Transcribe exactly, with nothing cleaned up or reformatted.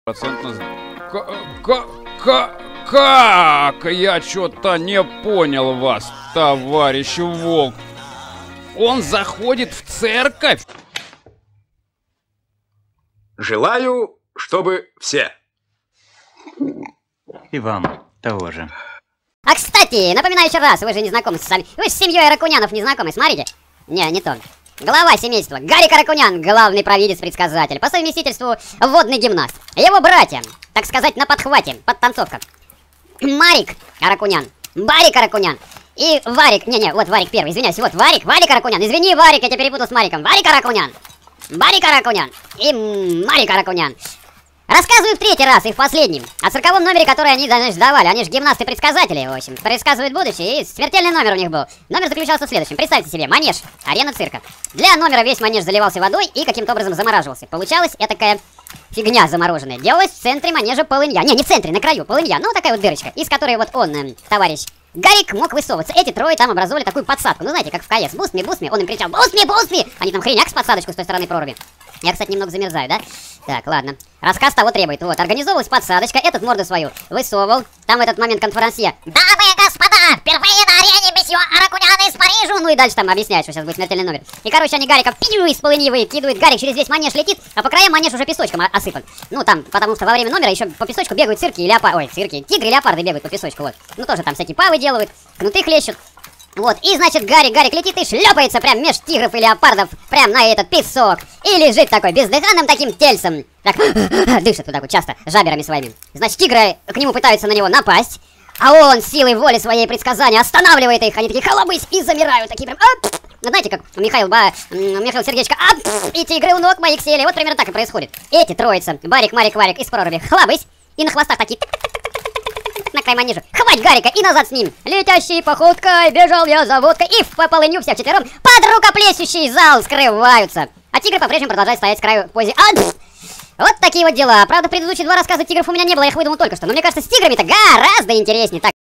Процентно... Как? Я что-то не понял вас, товарищ Волк. Он заходит в церковь? Желаю, чтобы все. И вам того же. А кстати, напоминаю еще раз, вы же не знакомы с сами. Вы с семьей Аракунянов не знакомы, смотрите. Не, не то. Глава семейства Гарик Аракунян, главный провидец-предсказатель, по совместительству водный гимнаст. Его братья, так сказать, на подхвате, подтанцовка. Марик Аракунян, Барик Аракунян и Варик, не-не, вот Варик первый, извиняюсь, вот Варик, Варик Аракунян, извини, Варик, я тебя перепутал с Мариком. Варик Аракунян, Барик Аракунян и Марик Аракунян. Рассказываю в третий раз и в последнем о цирковом номере, который они, значит, давали. Они же гимнасты-предсказатели, в общем. Предсказывают будущее, и смертельный номер у них был. Номер заключался в следующем. Представьте себе, манеж, арена цирка. Для номера весь манеж заливался водой и каким-то образом замораживался. Получалась такая фигня замороженная. Делалась в центре манежа полынья. Не, не в центре, на краю полынья. Ну, такая вот дырочка, из которой вот он, э, товарищ Гарик, мог высовываться. Эти трое там образовали такую подсадку. Ну, знаете, как в КС. Бустми, бустми. Он им кричал: бустми, бустми! Они там хреняк с подсадочку с той стороны проруби. Я, кстати, немного замерзаю, да? Так, ладно. Рассказ того требует. Вот, организовалась подсадочка, этот морду свою высовывал. Там в этот момент конферансье: дамы и господа, впервые на арене месье Аракунян из Парижа. Ну и дальше там объясняют, что сейчас будет смертельный номер. И, короче, они Гарика пью из полыни выкидывают. Гарик через весь манеж летит, а по краям манеж уже песочком осыпан. Ну, там, потому что во время номера еще по песочку бегают цирки и леопарды. Ой, цирки, тигры и леопарды бегают по песочку, вот. Ну, тоже там всякие павы делают, кнуты хлещут. Вот, и значит, Гарик, Гарик летит и шлепается прям меж тигров и леопардов, прям на этот песок. И лежит такой бездыханным таким тельцем. Так, дышит вот так вот часто, жаберами своими. Значит, тигры к нему пытаются на него напасть, а он силой воли своей предсказания останавливает их. Они такие холобысь и замирают, такие прям... Знаете, как Михаил, ба, Михаил Сердечко, и тигры у ног моих сели. Вот примерно так и происходит. Эти троица, Барик, Марик, Варик из проруби, хлобысь, и на хвостах такие... на край манежа. Хвать Гарика и назад с ним. Летящей походкой бежал я за водкой, и в полынью всех четвером под рукоплещущий зал скрываются. А тигры по-прежнему продолжают стоять с краю в позе. А, вот такие вот дела. Правда, предыдущие два рассказа тигров у меня не было, я их выдумал только что. Но мне кажется, с тиграми-то гораздо интереснее. Так.